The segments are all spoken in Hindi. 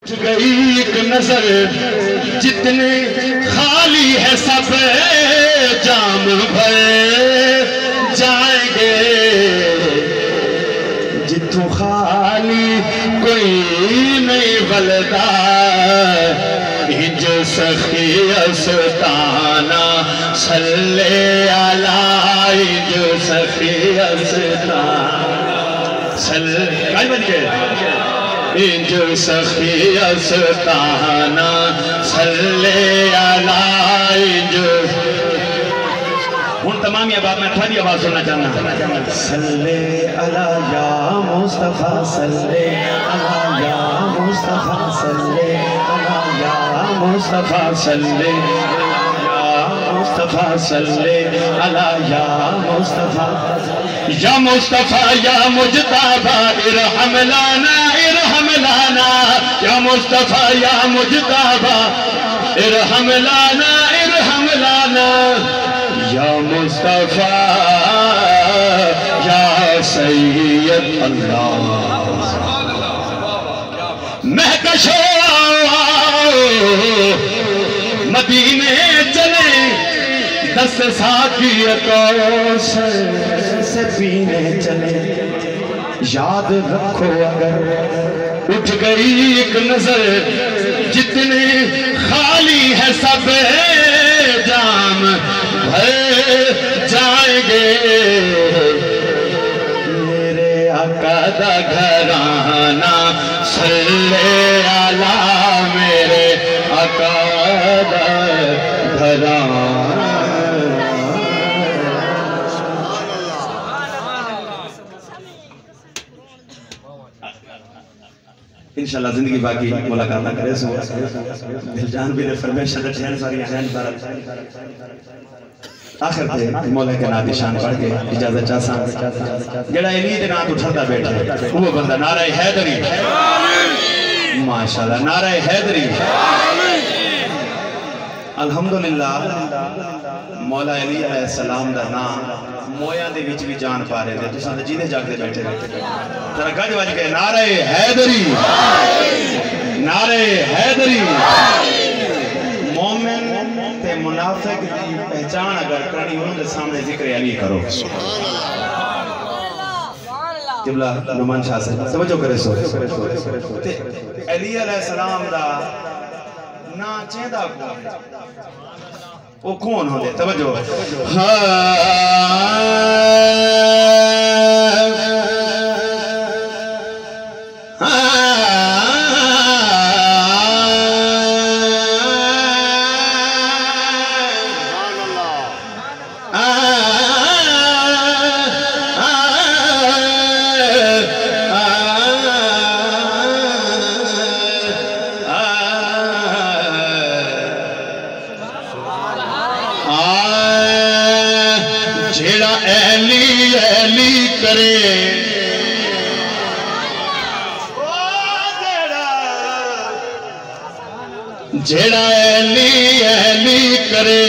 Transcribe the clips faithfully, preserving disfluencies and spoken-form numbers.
गई एक नजर जितने खाली है सब जाम भर जाएंगे, जितों खाली कोई नहीं बलदा जो सखी अस्ताना सल्ले अला जो सखी अस्ताना सल्ले काय बन गए जो सखी अस्ताना सल्ले अला जो। हूँ तमाम ये बात मैं थोड़ी आवाज सुनना चाहना। सल्ले अला या मुस्तफा सल्ले अला या मुस्तफा सल्ले अला या मुस्तफा सल्ले मुस्तफा सल्ले अला या मुस्तफा या मुस्तफा या मुजतबा इरहम लाना इरहम लाना या मुस्तफा या मुजतबा इरहम लाना इरहम लाना या मुस्तफा या सैयद अल्लाह महकशो मदीने चले दस साथी कौसर से पीने चले। याद रखो अगर उठ गई एक नजर जितने खाली है सब जाम भर जाएंगे, मेरे आका दा घराना सल्ले अला मेरे आका दा घराना। इंशाल्लाह जिंदगी बाकी मुलाकात ना करे सो दिलजान भी ने फरमाइश ढेर सारी हैं बार आखिर पे मौला के नाम निशान पढ़ के इजाजत चाहसा जेड़ा इन्हीं दे नाम उठदा बैठे वो बंदा नारे हैदरी माशाल्लाह नारे हैदरी अल्हम्दुलिल्लाह। मौला अली अलैहिस्सलाम दा नाम मोया दे विच भी जान पा रहे थे तुसां जिदे जागदे बैठे बैठे जरा गज वज के नारे हैदरी नारे हैदरी। मोमिन ते मुनाफिक की पहचान अगर करनी हो तो सामने जिक्र अली करो। किबला नुमान शाह से तवज्जो करे सो ते अली अलैहिस्सलाम दा ना चेंदा वो कौन होंदे तवज्जो जेड़ा अली अली करे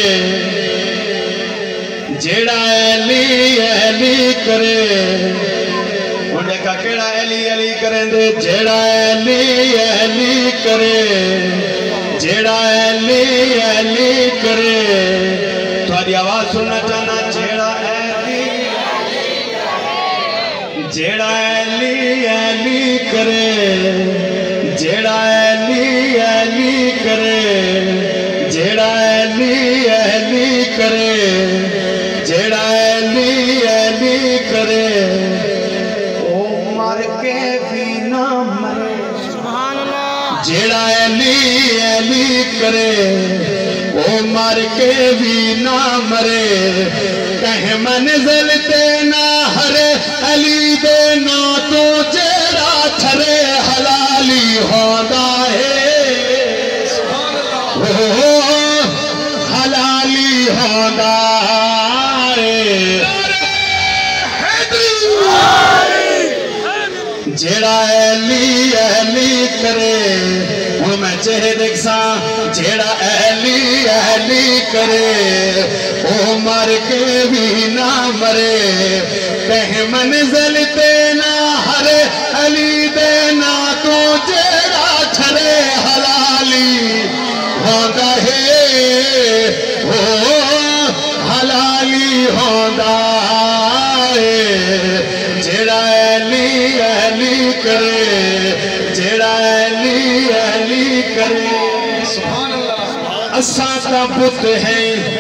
जेड़ा अली अली करे उन्हें का केड़ा अली अली करेंदे जेड़ा अली अली करे जेड़ा अली अली करे। थोड़ी आवाज सुनना चाहना जेड़ा अली जेड़ा अली अली करे जेड़ा अली अली करे जेड़ा अली अली करे जेड़ा अली अली करे ओ मर के भी ना मरे सुभान अल्लाह। जेड़ा अली अली करे ओ मर के भी ना मरे कह मंजिल ते ना हरे अली दे ना तो जेड़ा ठरे हलाली होंदा हलाली होंदा जेड़ा अली अली करे वो मैं चेहरे देखसा जेड़ा अली अली करे ओ मर के भी ना मरे कह मंजिल ते ना हरे अली दे ना तो जेड़ा ठरे अली अली करे। सुभान अल्लाह। असा का पुत है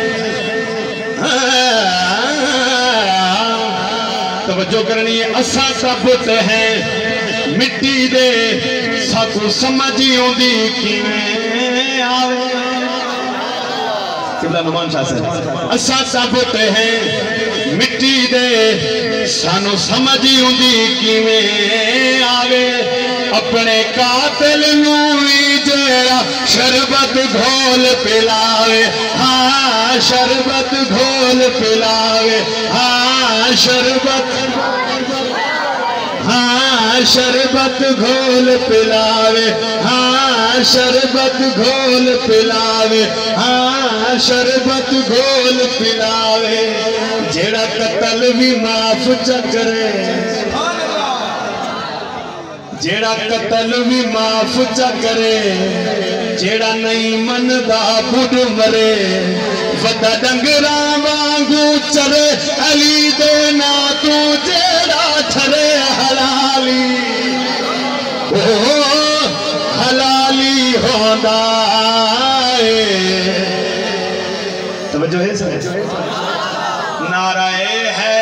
तवज्जो करनी है, असा का पुत है मिट्टी दे साकू समझ आउंदी किवें आवे। किबला नुमान शाह से असा का पुत है मिट्टी दे सानू समझ आउंदी किवें आवे। अपने कातिल नू जेड़ा शरबत घोल पिलावे, हाँ शरबत घोल पिलावे, हाँ शरबत, हाँ शरबत घोल पिलावे, हाँ शरबत घोल पिलावे, हाँ शरबत घोल पिलावे। जेड़ा कतल भी माफ चकरे, जेड़ा कतल भी माफ चकरे, जेड़ा नहीं मनदा बुढ़ मरे। वदा डंगरा वांगू चरे अली दे ना तू जेड़ा ठरे हलाली, ओ हलाली होंदा है। तवज्जो है सर। नाराए है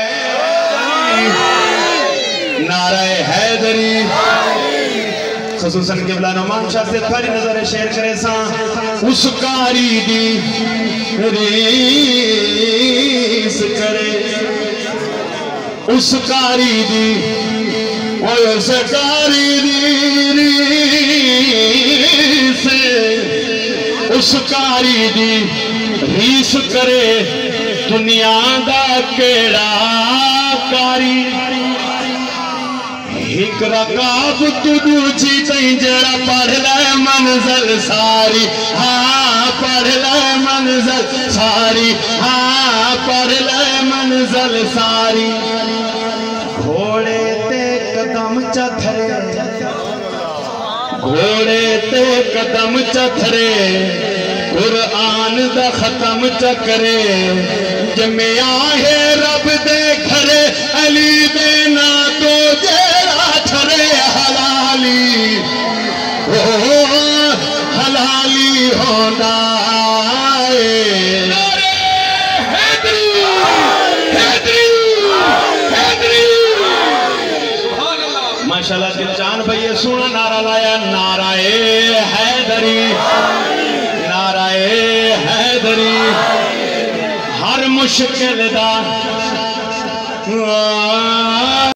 नाराए हैदरी खसूसन किबला नुमान शाह से थारी नजर शेर करे सा। उस कारी दी रीस करे, उस कारी दी उस कारी दी रीस, उस कारी दी रीस करे। दुनिया दा केड़ा कारी एक रकाब तू दूजी तई जड़ा पढ़ ले मंजल सारी, हाँ पढ़ ले मंजल सारी, हाँ पढ़ ले मंजल सारी। घोड़े ते कदम चथरे, घोड़े ते कदम चथरे, कुरान दा खत्म चकरे। जमिया है रब दे घरे अली दे ना तो जेड़ा ठरे हलाली, ओ हलाली होंदा है। हैदरी हैदरी हैदरी माशाल्लाह दिलजान भैया सोना नारा लाया। नाराए हैदरी नाराए हैदरी। हर मुश्किल दा